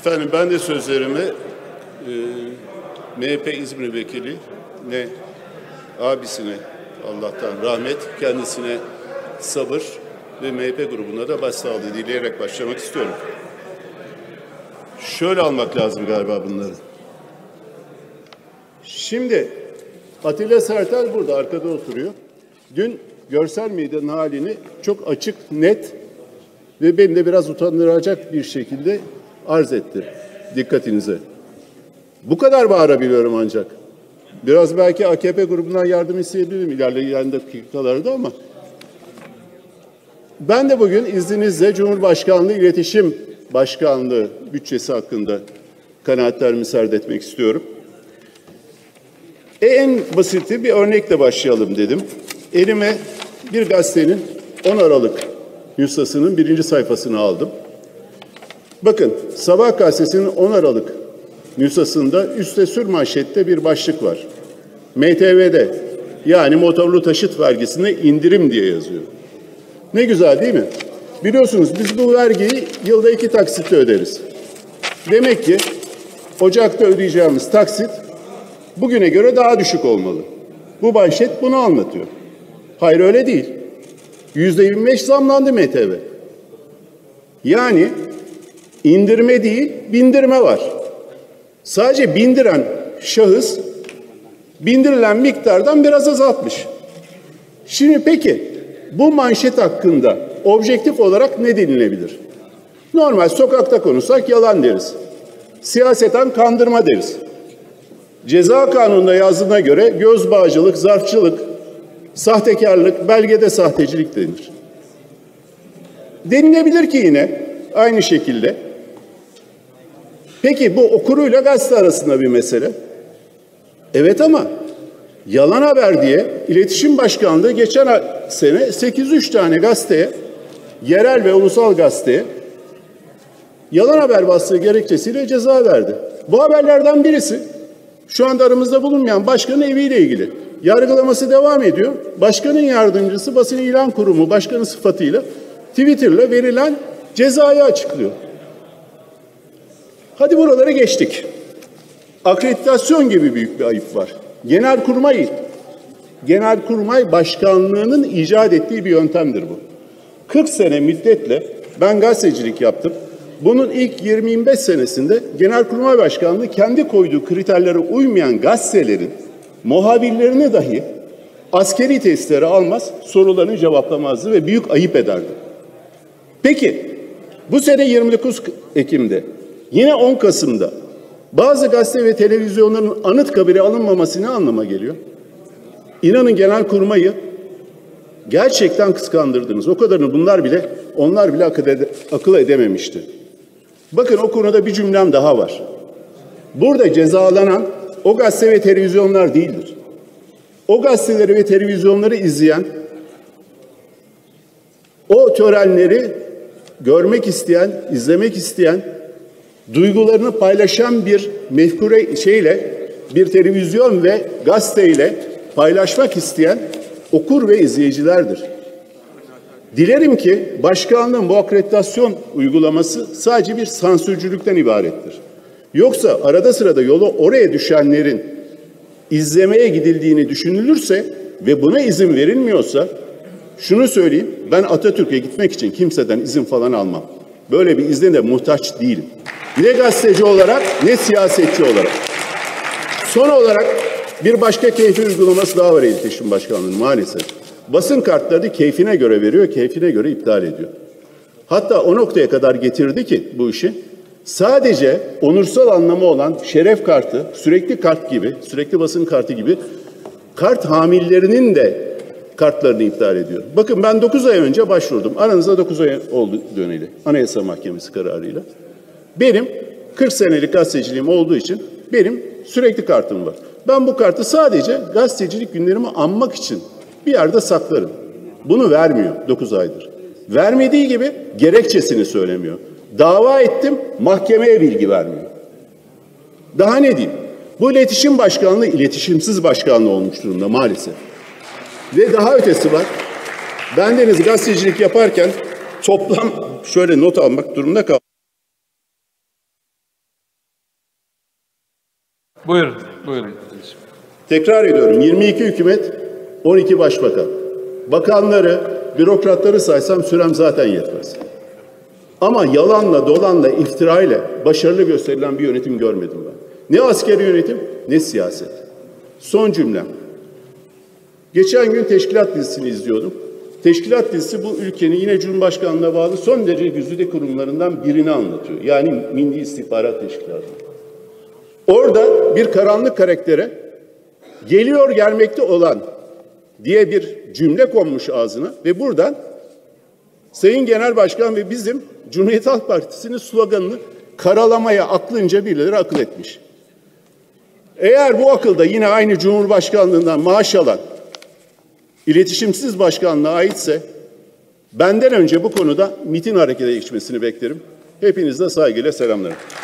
Efendim ben de sözlerimi MHP İzmir Vekili ne abisine Allah'tan rahmet, kendisine sabır ve MHP grubuna da başsağlığı dileyerek başlamak istiyorum. Şöyle almak lazım galiba bunları. Şimdi Atilla Sertel burada arkada oturuyor. Dün görsel medyanın halini çok açık, net ve beni de biraz utandıracak bir şekilde arz etti dikkatinize. Bu kadar bağırabiliyorum ancak. Biraz belki AKP grubundan yardım isteyebilirim ilerleyen dakikalarda ama ben de bugün izninizle Cumhurbaşkanlığı İletişim Başkanlığı bütçesi hakkında kanaatlerimi serdetmek istiyorum. En basiti bir örnekle başlayalım dedim. Elime bir gazetenin 10 Aralık nüshasının 1. sayfasını aldım. Bakın, Sabah gazetesinin 10 Aralık nüshasında üstte sür manşette bir başlık var. MTV'de yani motorlu taşıt vergisine indirim diye yazıyor. Ne güzel değil mi? Biliyorsunuz biz bu vergiyi yılda 2 taksitle öderiz. Demek ki Ocak'ta ödeyeceğimiz taksit bugüne göre daha düşük olmalı. Bu manşet bunu anlatıyor. Hayır öyle değil. %25 zamlandı MTV. Yani indirme değil, bindirme var. Sadece bindiren şahıs bindirilen miktardan biraz azaltmış. Şimdi peki bu manşet hakkında objektif olarak ne denilebilir? Normal sokakta konuşsak yalan deriz. Siyaseten kandırma deriz. Ceza kanununda yazdığına göre göz bağcılık, zarfçılık, sahtekarlık, belgede sahtecilik denir. Denilebilir ki yine aynı şekilde. Peki bu okuruyla gazete arasında bir mesele. Evet ama yalan haber diye İletişim Başkanlığı geçen sene 803 tane gazeteye, yerel ve ulusal gazeteye yalan haber bastığı gerekçesiyle ceza verdi. Bu haberlerden birisi şu anda aramızda bulunmayan başkanın eviyle ilgili. Yargılaması devam ediyor. Başkanın yardımcısı basın ilan kurumu başkanı sıfatıyla Twitter'la verilen cezayı açıklıyor. Hadi buraları geçtik. Akreditasyon gibi büyük bir ayıp var. Genelkurmay Başkanlığı'nın icat ettiği bir yöntemdir bu. 40 sene müddetle ben gazetecilik yaptım. Bunun ilk 20-25 senesinde Genelkurmay Başkanlığı kendi koyduğu kriterlere uymayan gazetelerin muhabirlerini dahi askeri tesislere almaz, sorularını cevaplamazdı ve büyük ayıp ederdi. Peki bu sene 29 Ekim'de yine 10 Kasım'da bazı gazete ve televizyonların Anıtkabir'e alınmaması ne anlama geliyor? İnanın Genelkurmay'ı gerçekten kıskandırdınız. O kadarını onlar bile akıl edememişti. Bakın o konuda bir cümlem daha var. Burada cezalanan o gazete ve televizyonlar değildir. O gazeteleri ve televizyonları izleyen, o törenleri görmek isteyen, izlemek isteyen, duygularını paylaşan bir mefkure bir televizyon ve gazeteyle paylaşmak isteyen okur ve izleyicilerdir. Dilerim ki başkanlığın bu akreditasyon uygulaması sadece bir sansürcülükten ibarettir. Yoksa arada sırada yolu oraya düşenlerin izlemeye gidildiğini düşünülürse ve buna izin verilmiyorsa şunu söyleyeyim, ben Atatürk'e gitmek için kimseden izin falan almam. Böyle bir izne de muhtaç değilim. Ne gazeteci olarak ne siyasetçi olarak. Son olarak bir başka keyfi uygulaması daha var İletişim Başkanlığı'nın maalesef. Basın kartlarını keyfine göre veriyor, keyfine göre iptal ediyor. Hatta o noktaya kadar getirdi ki bu işi sadece onursal anlamı olan şeref kartı, sürekli kart gibi, sürekli basın kartı gibi kart hamillerinin de kartlarını iptal ediyor. Bakın ben 9 ay önce başvurdum. Aranızda 9 ay oldu döneli. Anayasa Mahkemesi kararıyla. Benim 40 senelik gazeteciliğim olduğu için benim sürekli kartım var. Ben bu kartı sadece gazetecilik günlerimi anmak için bir yerde saklarım. Bunu vermiyor 9 aydır. Vermediği gibi gerekçesini söylemiyor. Dava ettim, mahkemeye bilgi vermiyor. Daha ne diyeyim? Bu iletişim başkanlığı iletişimsiz başkanlığı olmuş durumda maalesef. Ve daha ötesi var. Bendeniz gazetecilik yaparken toplam şöyle not almak durumunda kaldım. Buyurun, buyurun. Tekrar ediyorum, 22 hükümet, 12 başbakan. Bakanları, bürokratları saysam sürem zaten yetmez. Ama yalanla, dolanla, iftirayla başarılı gösterilen bir yönetim görmedim ben. Ne askeri yönetim, ne siyaset. Son cümlem. Geçen gün teşkilat dizisini izliyordum. Teşkilat dizisi bu ülkenin yine Cumhurbaşkanlığına bağlı son derece güzide kurumlarından birini anlatıyor. Yani Milli İstihbarat Teşkilatı. Orada bir karanlık karaktere geliyor gelmekte olan diye bir cümle konmuş ağzına ve buradan Sayın Genel Başkan ve bizim Cumhuriyet Halk Partisi'nin sloganını karalamaya aklınca birileri akıl etmiş. Eğer bu akılda yine aynı Cumhurbaşkanlığından maaş alan iletişimsiz başkanlığa aitse benden önce bu konuda MİT'in harekete geçmesini beklerim. Hepinizle saygıyla selamlarım.